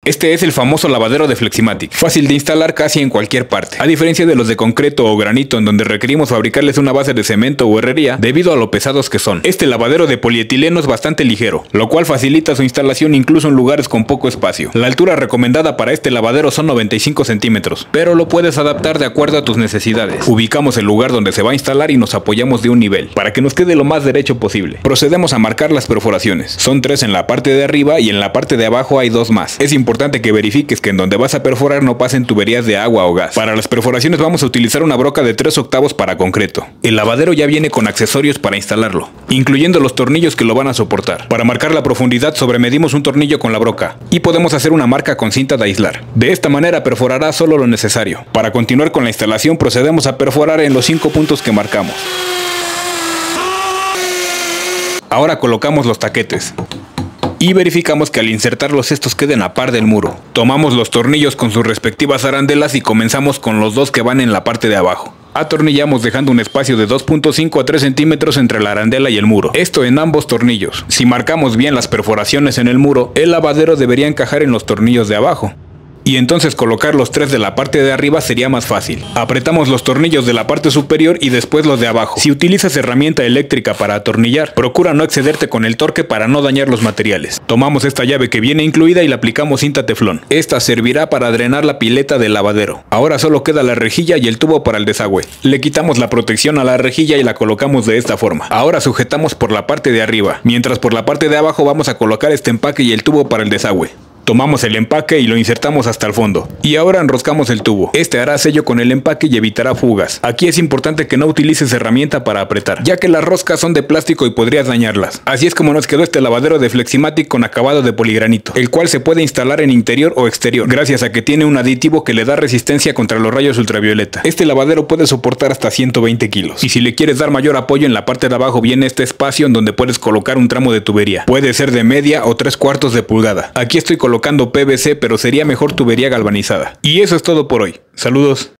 Este es el famoso lavadero de Fleximatic, fácil de instalar casi en cualquier parte. A diferencia de los de concreto o granito en donde requerimos fabricarles una base de cemento o herrería debido a lo pesados que son. Este lavadero de polietileno es bastante ligero, lo cual facilita su instalación incluso en lugares con poco espacio. La altura recomendada para este lavadero son 95 centímetros, pero lo puedes adaptar de acuerdo a tus necesidades. Ubicamos el lugar donde se va a instalar y nos apoyamos de un nivel, para que nos quede lo más derecho posible. Procedemos a marcar las perforaciones. Son 3 en la parte de arriba y en la parte de abajo hay 2 más. Es importante que verifiques que en donde vas a perforar no pasen tuberías de agua o gas. Para las perforaciones vamos a utilizar una broca de 3/8 para concreto. El lavadero ya viene con accesorios para instalarlo, incluyendo los tornillos que lo van a soportar. Para marcar la profundidad sobremedimos un tornillo con la broca y podemos hacer una marca con cinta de aislar. De esta manera perforará solo lo necesario. Para continuar con la instalación procedemos a perforar en los 5 puntos que marcamos. Ahora colocamos los taquetes y verificamos que al insertarlos estos queden a par del muro. Tomamos los tornillos con sus respectivas arandelas y comenzamos con los 2 que van en la parte de abajo. Atornillamos dejando un espacio de 2.5 a 3 centímetros entre la arandela y el muro. Esto en ambos tornillos. Si marcamos bien las perforaciones en el muro, el lavadero debería encajar en los tornillos de abajo. Y entonces colocar los 3 de la parte de arriba sería más fácil. Apretamos los tornillos de la parte superior y después los de abajo. Si utilizas herramienta eléctrica para atornillar, procura no excederte con el torque para no dañar los materiales. Tomamos esta llave que viene incluida y le aplicamos cinta teflón. Esta servirá para drenar la pileta del lavadero. Ahora solo queda la rejilla y el tubo para el desagüe. Le quitamos la protección a la rejilla y la colocamos de esta forma. Ahora sujetamos por la parte de arriba, mientras por la parte de abajo vamos a colocar este empaque y el tubo para el desagüe. Tomamos el empaque y lo insertamos hasta el fondo. Y ahora enroscamos el tubo. Este hará sello con el empaque y evitará fugas. Aquí es importante que no utilices herramienta para apretar, ya que las roscas son de plástico y podrías dañarlas. Así es como nos quedó este lavadero de Fleximatic con acabado de poligranito, el cual se puede instalar en interior o exterior, gracias a que tiene un aditivo que le da resistencia contra los rayos ultravioleta. Este lavadero puede soportar hasta 120 kilos. Y si le quieres dar mayor apoyo, en la parte de abajo viene este espacio en donde puedes colocar un tramo de tubería. Puede ser de media o 3/4 de pulgada. Aquí estoy colocando PVC, pero sería mejor tubería galvanizada. Y eso es todo por hoy. Saludos.